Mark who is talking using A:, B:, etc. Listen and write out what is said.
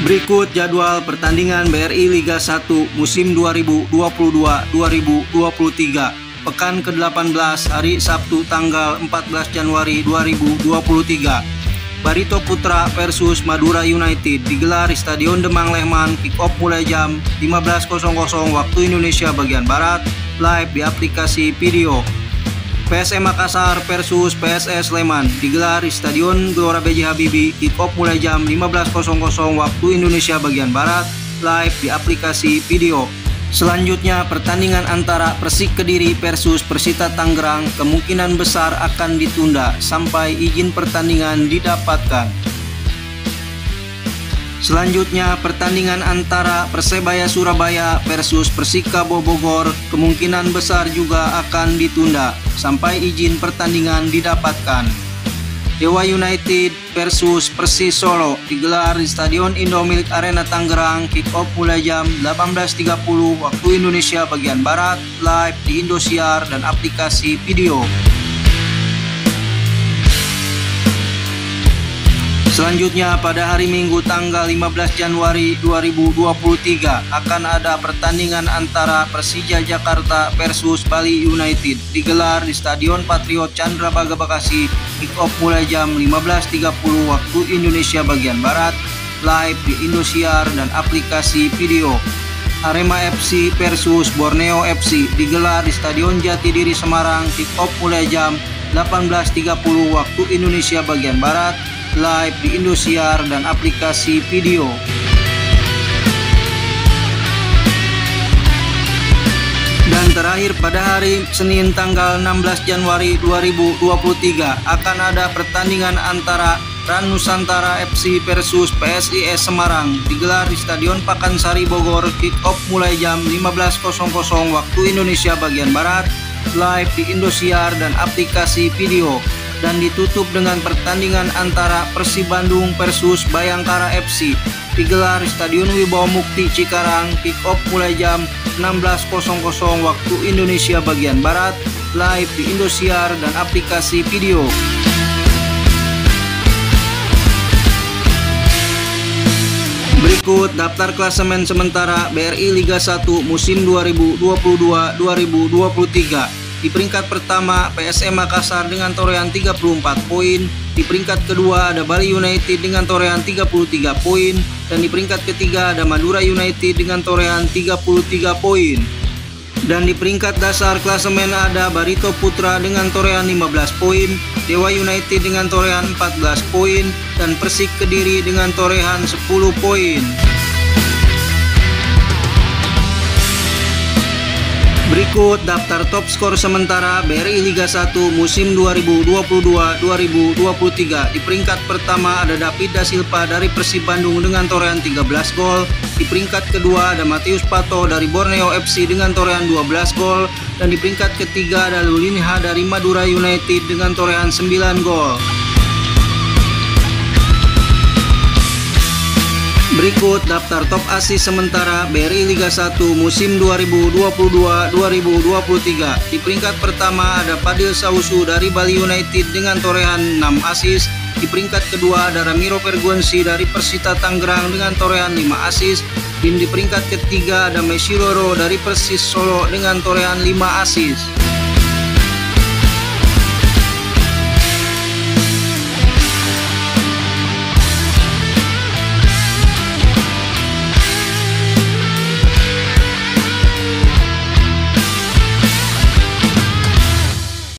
A: Berikut jadwal pertandingan BRI Liga 1 musim 2022-2023 pekan ke-18 hari Sabtu tanggal 14 Januari 2023. Barito Putra versus Madura United digelar di Stadion Demang Lehman. Kick off mulai jam 15.00 waktu Indonesia bagian Barat, live di aplikasi video. PSM Makassar versus PSS Sleman digelar di Stadion Gelora B.J. Habibie. Kick off mulai jam 15.00 waktu Indonesia bagian Barat, live di aplikasi video. Selanjutnya pertandingan antara Persik Kediri versus Persita Tangerang kemungkinan besar akan ditunda sampai izin pertandingan didapatkan. Selanjutnya pertandingan antara Persebaya Surabaya versus Persikabo Bogor kemungkinan besar juga akan ditunda sampai izin pertandingan didapatkan. Dewa United versus Persis Solo digelar di Stadion Indomilik Arena Tangerang. Kick off mulai jam 18.30 waktu Indonesia bagian Barat, live di Indosiar dan aplikasi video. Selanjutnya pada hari Minggu tanggal 15 Januari 2023 akan ada pertandingan antara Persija Jakarta versus Bali United digelar di Stadion Patriot Candrabaga Bekasi. Kick off mulai jam 15.30 waktu Indonesia bagian Barat, live di Indosiar dan aplikasi video. Arema FC versus Borneo FC digelar di Stadion Jatidiri Semarang. Kick off mulai jam 18.30 waktu Indonesia bagian Barat, live di Indosiar dan aplikasi video. Dan terakhir pada hari Senin tanggal 16 Januari 2023 akan ada pertandingan antara Ran Nusantara FC versus PSIS Semarang digelar di Stadion Pakansari Bogor. Kick off mulai jam 15.00 waktu Indonesia bagian Barat, live di Indosiar dan aplikasi video. Dan ditutup dengan pertandingan antara Persib Bandung versus Bayangkara FC digelar di Stadion Wibawa Mukti Cikarang. Kick off mulai jam 16.00 waktu Indonesia bagian Barat, live di Indosiar dan aplikasi video. Berikut daftar klasemen sementara BRI Liga 1 musim 2022-2023. Di peringkat pertama PSM Makassar dengan torehan 34 poin, di peringkat kedua ada Bali United dengan torehan 33 poin, dan di peringkat ketiga ada Madura United dengan torehan 33 poin. Dan di peringkat dasar klasemen ada Barito Putra dengan torehan 15 poin, Dewa United dengan torehan 14 poin, dan Persik Kediri dengan torehan 10 poin. Berikut daftar top skor sementara BRI Liga 1 musim 2022-2023. Di peringkat pertama ada David Da Silva dari Persib Bandung dengan torehan 13 gol. Di peringkat kedua ada Matius Pato dari Borneo FC dengan torehan 12 gol. Dan di peringkat ketiga ada Lulinha dari Madura United dengan torehan 9 gol. Berikut daftar top assist sementara BRI Liga 1 musim 2022-2023. Di peringkat pertama ada Fadil Sausu dari Bali United dengan torehan 6 assist. Di peringkat kedua ada Ramiro Perguensi dari Persita Tangerang dengan torehan 5 assist. Dan di peringkat ketiga ada Messi Roro dari Persis Solo dengan torehan 5 assist.